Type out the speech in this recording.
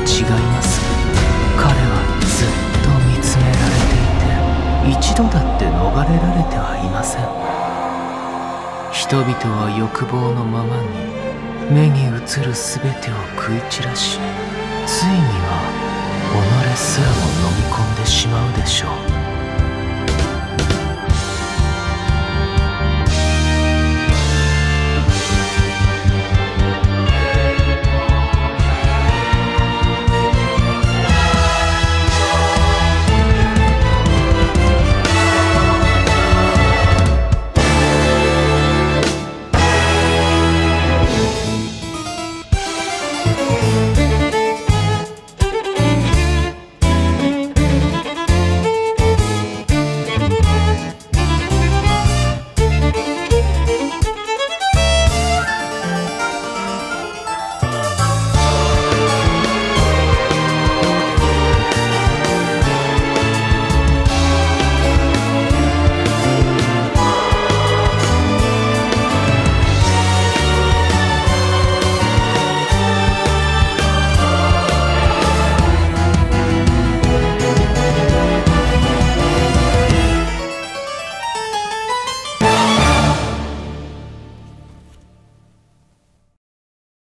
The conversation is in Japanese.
違います。彼はずっと見つめられていて、一度だって逃れられてはいません。人々は欲望のままに目に映るすべてを食い散らし、ついには己すらも飲み込んでしまうでしょう。